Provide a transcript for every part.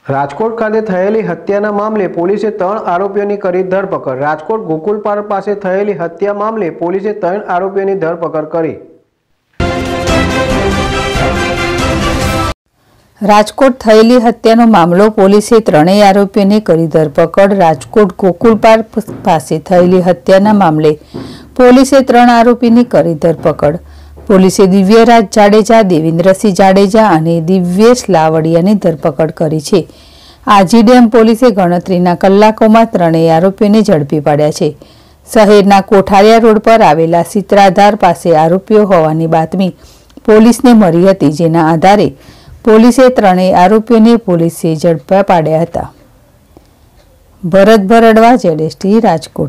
રાજકોટ ખાતે થયેલી હત્યાના મામલે પોલીસે 3 આરોપીઓની કરી ધરપકડ। રાજકોટ ગોકુલ પાર્ક પાસે થયેલી હત્યા મામલે પોલીસે 3 આરોપીઓની ધરપકડ કરી। રાજકોટ થયેલી હત્યાનો મામલો પોલીસે 3 આરોપીઓની કરી ધરપકડ। રાજકોટ ગોકુલ પાર્ક પાસે થયેલી હત્યાના મામલે પોલીસે 3 આરોપીની કરી ધરપકડ। પોલીસે દિવ્યરાજ જાડેજા, દેવેન્દ્રસિંહ જાડેજા અને દિવ્યેશ લાવડિયાની ધરપકડ કરી છે। આજીડેમ પોલીસે ગણતરીના કલાકોમાં 3 આરોપીઓને ઝડપી પાડ્યા છે। શહેરના કોઠારિયા રોડ પર આવેલા સિત્રાધાર પાસે આરોપીઓ હોવાની બાતમી પોલીસને મળી હતી, જેના આધારે પોલીસે 3 આરોપીઓને પોલીસે ઝડપી પાડ્યા હતા। ભરત ભરડવા, ZST રાજકોટ।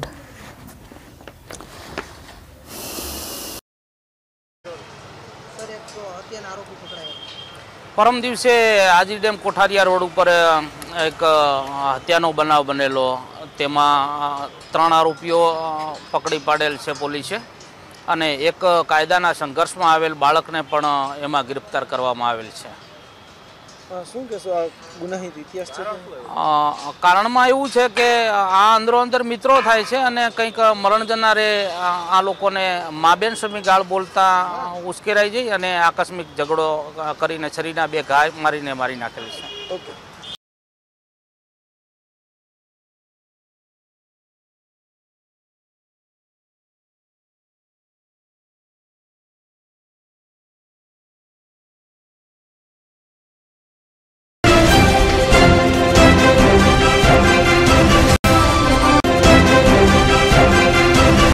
परम दिवसे आजीडेम कोठारिया रोड पर एक हत्यानो बनाव बनेलो, तेमां 3 आरोपीओ पकड़ी पाडेल छे पोलीसे अने एक कायदाना संघर्षमां आवेल बाळकने पण एमां गिरफ्तार करवामां आवेल छे। શું કહેશો આ ગુનાહિત ઇતિહાસ છે? કારણમાં એવું છે કે આ અંદરો અંદર મિત્રો થાય છે અને કંઈક મરણ જનારે આ લોકોને મા બેન સમી ગાળ બોલતા ઉશ્કેરાઈ જઈ અને આકસ્મિક ઝઘડો કરીને છરીના 2 ઘા મારીને મારી નાખેલ છે। ઓકે।